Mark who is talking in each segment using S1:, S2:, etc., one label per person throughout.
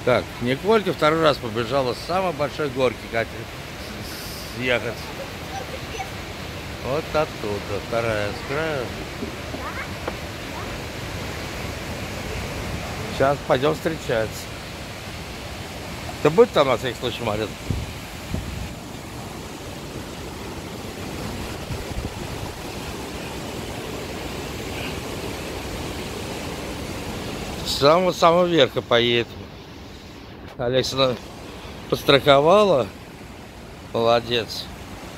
S1: Так, Николька второй раз побежала с самой большой горки, Катя, съехать. Вот оттуда, вторая с краю. Сейчас пойдем встречаться. Ты будь там на всякий случай, Марин? С самого верха поедет. Александра подстраховала. Молодец.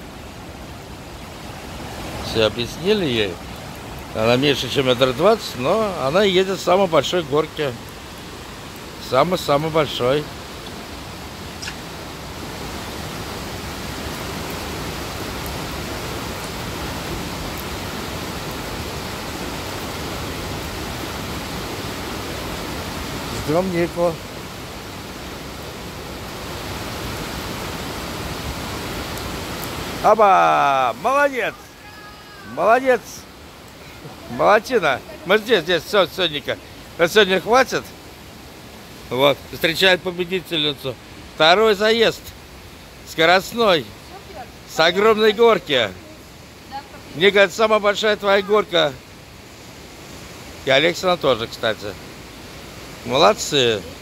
S1: Все объяснили ей. Она меньше, чем 1,20 м, но она едет с самой большой горки. Самый-самый большой. Ждем Нику. Оба! Молодец! Молодец! Молодчина! Мы здесь, все, Ника. На сегодня хватит. Вот, встречает победительницу. Второй заезд. Скоростной. С огромной горки. Ника, это самая большая твоя горка. И Александра тоже, кстати. Молодцы.